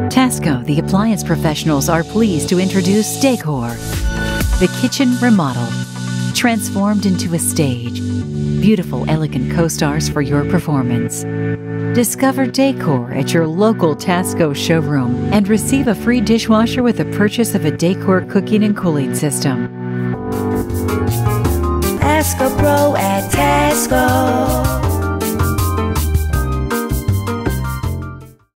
Tasco, the appliance professionals, are pleased to introduce Dacor, the kitchen remodeled, transformed into a stage. Beautiful, elegant co-stars for your performance. Discover Dacor at your local Tasco showroom and receive a free dishwasher with the purchase of a Dacor cooking and cooling system. Ask a pro at Tasco.